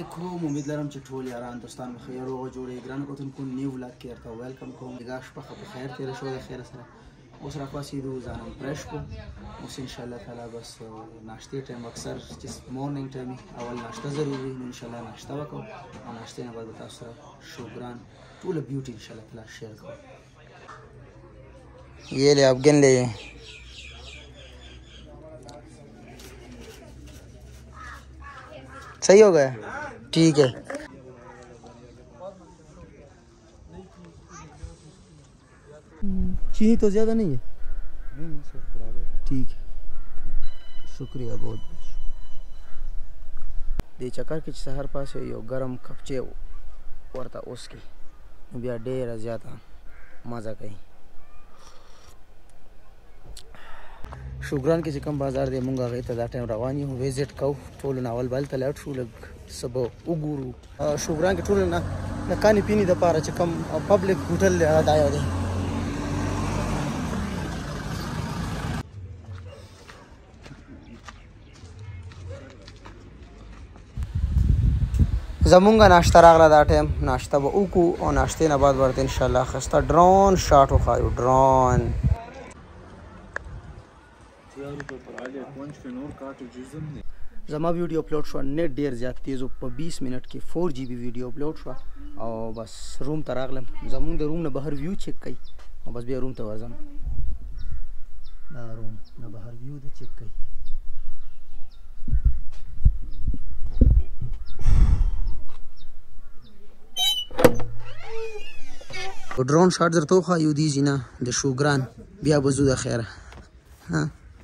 علیکم. امید لرم چې ټول یاران دوستان بخیر او جوړې ګران کوتونکو نیو ولاګ کې ورته ویلکم کوم. دغه شپه په خیر تیر شو د خیر سره اوس را پاسېدو ځانم فرش کو اوس ان شاء الله تعالی بس ناشته ټایم اکثر چې مورنینګ ټایم اول ناشته ضروري ان شاء الله ناشته وکړو او ناشته نه بعد تاسو سره شوګران ټول بیوټي ان شاء الله تعالی شیر کوم. ये ले आप गिन ले सही हो गया ठीक है. चीनी तो ज़्यादा नहीं है. नहीं सर बराबर ठीक है. शुक्रिया बहुत दे चक्कर के शहर पास यो गरम कपचे वर्ता उसकी बिया डेरा ज़्यादा मज़ा कहीं. شوګران کې چې کوم بازار دی مونږ هغه ته دا ټایم روان یو ویزټ کو ټول ناول بل ته لاړ شو لږ سبا وګورو. شوګران کې ټول نه کانی پینی د پاره چې کوم پبلک هوټل دا یو دی. زمونږ ناشته راغله دا ټایم ناشته به وکړو او ناشتې نه بعد ورته ان شاء الله خسته ډرون شاټ وخایو. ډرون زما ویډیو اپلوډ شو نیټ ډیر زیات تیز په 20 منټ کې 4 GB ویډیو اپلوډ شو او بس روم ته راغلم. زمونږ د روم نه بهر ویو چک کړئ او بس بیا روم ته ورځم. دا روم نه بهر ویو د چک کړئ. ډرون شاټ درته وښایو دي ځینه د شوګران بیا به ځو د خیره. ها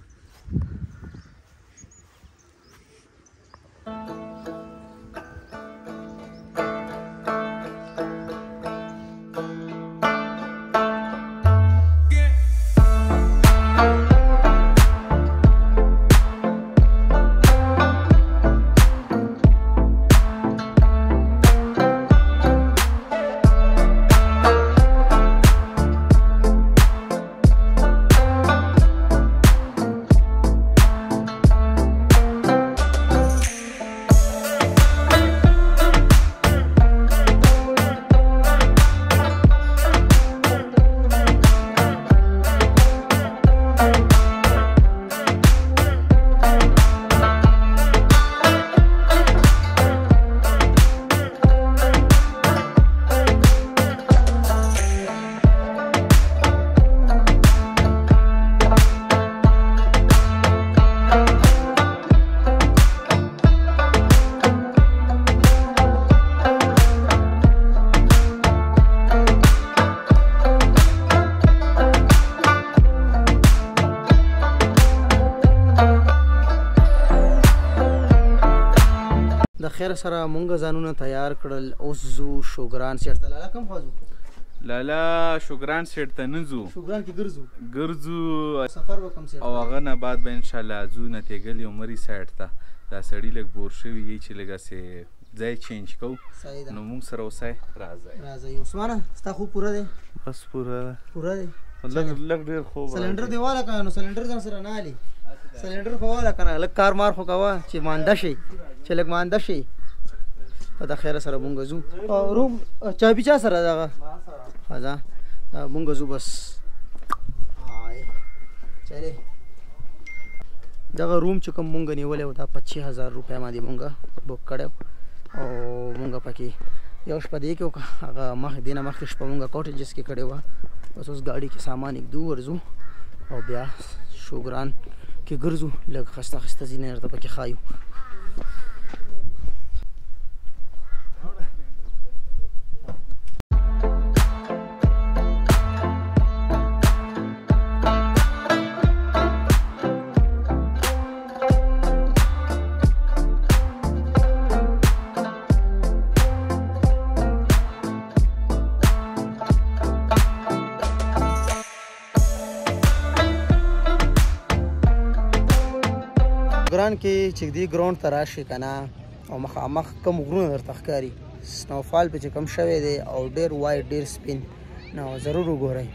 خیر سره مونږ ځانونه تیار کړل اوس زو شوګران سیټ ته. لالا کوم خواځو؟ لالا شوګران سیټ ته نه ځو. شوګران کې ګرځو سفر وکم سیټ او هغه نه بعد به ان شاء الله ځو نتیګل عمرې سیټ ته. دا سړی لږ بور شوی یی چې لږه سي ځای چینج کو نو مونږ سره اوسه راځي. عثمانه ستا خو پوره دی؟ بس پوره دی. لږ ډیر خوب سلندر دی والا کنه. سلندر ځان سره نه علي سلندر خو والا کنه. لږ کار مار خو کوا چې مانده شي چې لږ مانده شي. په د خیره سره مونږ ځو. روم چای چا سره دغه خزا مونږ ځو بس. چلے دغه روم چې کوم مونږ نیولې و دا 25,000 روپۍ باندې مونږ بوک کړو او مونږ پکې یو شپه دی کې هغه مخ دینه مخکې شپه مونږ کوټیجز کې کړې وه. بس اوس ګاډي کې سامان ایږدو ورځو او بیا شوګران کې ګرځو. لږ خسته خسته ځینې درته پکې ښایو. ګران کې چې دی ګراوند ته راشي کنه او مخامخ کوم غرونه درته ښکاري سنوفال په چې کم شوی دی او ډیر وایډ ډیر سپین نو ضرور وګورئ.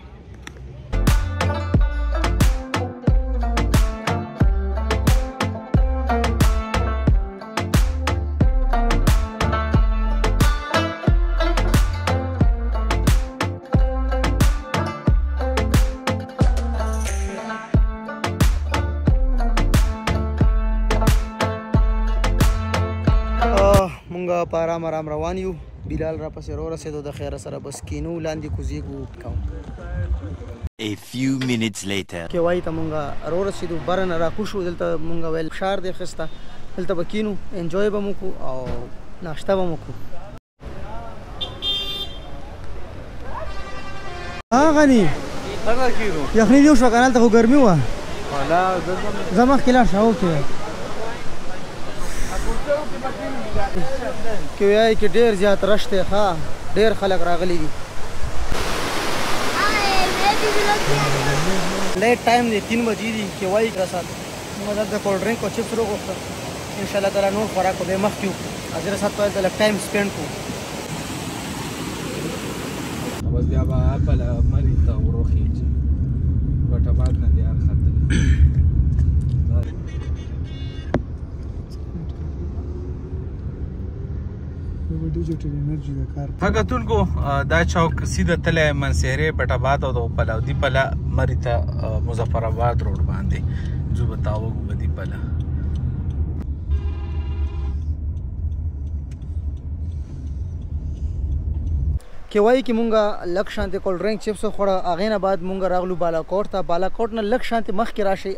په آرام آرام روان یو. بلال را پسې راورسېدو د خیره سره بس کینو لاندې کوزیږو کوو. A few minutes later. کې وایي ته مونږ راورسېدو بره نه راکوشو. دلته مونږ ویل فشار دی اخیسته. دلته به کینو انجوی به مو کو او ناشته به مو کو. ها غني یخني دی وشوه که نه هلته خو ګرمي وه. زه مخکې لاړ شه اوکې. کې وایي کې ډېر زیات رش دی. ښه ډېر خلک راغلي دي. لیټ ټایم دی 3 بجې دي. کې وایي که سات موږ دلته کولډ ډرنک او چپس وغوښتل. انشاءالله تعالی نور خوراک به یې مخکې وکړو. حضرت صاحب ته هلته لږ ټایم سپینډ کړو. بس بیا به اپل مري ته وروخیږي. بټ آباد نه دی ختلی. ښه کتونکو دا چوک سیده تلی منصهرې بټ آباد او د پلاودي پله مري ته مظفرآباد روډ باندې ځو به تاوږو به دي پله. کې وایي کې مونږ لږ شانتې کولډ ډرنک چپس وخوړه. هغې نه بعد مونږ راغلو بالاکوټ ته. بالاکوټ نه لږ شانتې مخکې راشئ.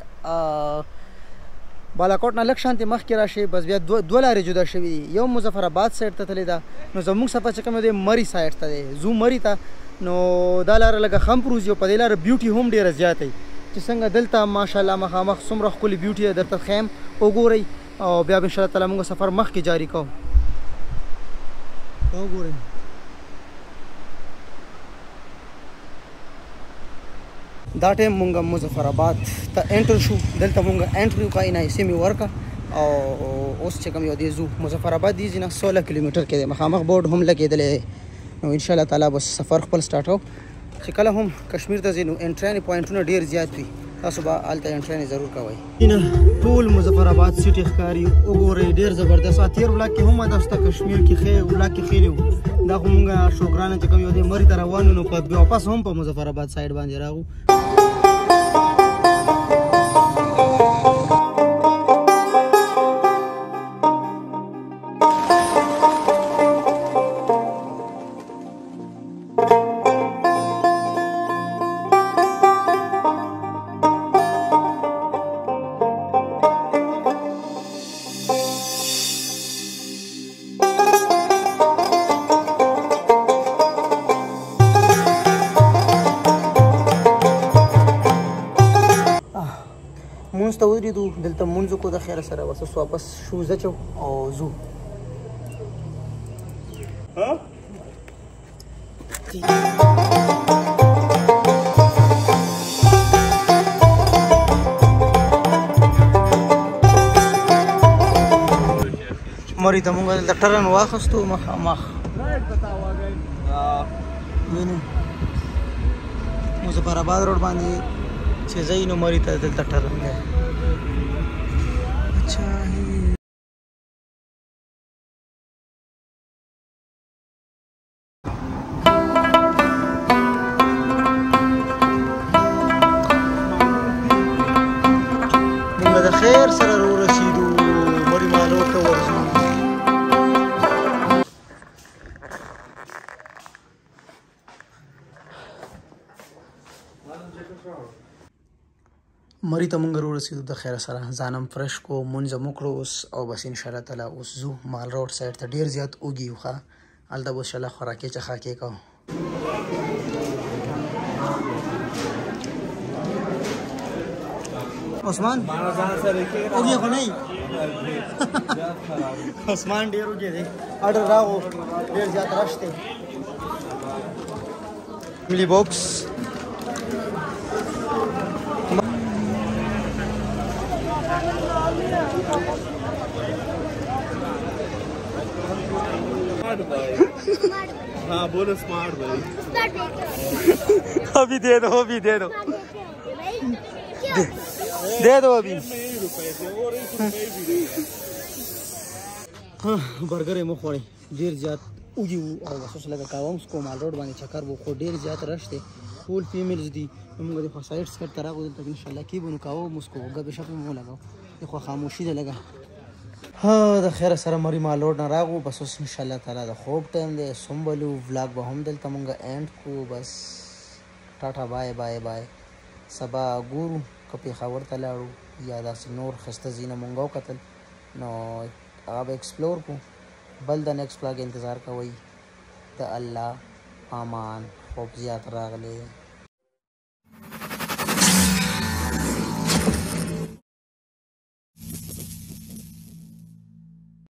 بالاکوټ نه لږ شانتې مخکې راشئ. بس بیا دوه لارې جدا شوي دي. یو مظفرآباد سایډ ته تللی ده. نو زموږ سفر چې کوم دی مري سایډ ته دی. ځو مري ته. نو دا لاره لږه خم پروزي او په دې لاره بیوټي هم ډېره زیاته وي چې څنګه دلته ماشاءالله مخامخ څومره ښکلې بیوټي ده درته ښیم وګورئ او بیا به انشاءالله تعالی موږ سفر مخکې جاري کوو. وګورئ دا ټایم مونږ مظفرآباد ته انټر شو. دلته مونږ انټر وکړه انایسي مې ورکړه او اوس چې کوم یو دی ځو مظفرآباد دی نه 16 کیلومتر کې دی. مخامخ بورډ هم لګېدلی دی. نو انشاءالله تعالی بس سفر خپل سټارټو. چې کله هم کشمیر ته ځئ نو انټرانې پوینټونه ډېر زیات وي. تاسو به هلته انټرانې ضرور کوئ. ټول مظفرآباد سیټي ښکاري. وګورئ ډېر زبردست. تېر ولاک کې هم تاسو ته کشمیر کې ولاک کې ښیلی وو. دا خو مونږ شوګرانه چې کوم یو دی مري ته روان وو نو بیا واپس هم په مظفرآباد سایډ باندې راغو. مونځ ته ودرېدو. دلته مونځ وکړو د خیره سره. بس اوس واپس شوز اچو او ځو. مري ته مونږ دلته ټرن واخیستو مخامخ. مظفرآباد روډ باندې چې ځئ نو مري ته دلته ټرن دی. اچھا مونږ د خیر سره راورسېدو. مري مالور ته ورځو. مري ته مونږ راورسېدو د خیره سره. ځانم فرش کو مونځ مو وکړو اوس او بس انشاءالله تعالی اوس ځو مال روډ سایډ ته. ډېر زیات اوږي یو. ښه هلته به انشاءالله خوراکې چخاکې کوو. عثمان اوږي خو نه یي. عثمان ډېر اوږي دی. اډر راغو ډېر زیات رش دی. ملي باکس हाँ बोलो स्मार्ट भाई. अभी दे दो अभी दे दो दे दो अभी. برګر یې مو خوړی. ډېر زیات اوږي وو او بس اوس لږه کاوه اوس کوم مال روډ باندې چکر وو. خو ډېر زیات رش دی. ټول فیمیلز دي. موږ د خوا سایډ سکټ ته راغلو. دلته انشاءالله کې به نو کاوه موږ کوو ګپې شپې مو لګاو. د خوا خاموشي ده لږه. ها د خیر سره مری مالوډ نه راغو بس اوس ان شاء الله تعالی د خوب ټایم دی سومبلو ولاګ به هم دلته مونږه اینډ کو بس ټاټا بای بای بای سبا ګورو که پېښور ته لاړو یا داسې نور ښایسته ځایونه مونږ وکتل نو هغه به ایکسپلور کو بل د نیکسټ ولاګ انتظار کوئ د الله امان خوب زیات راغلی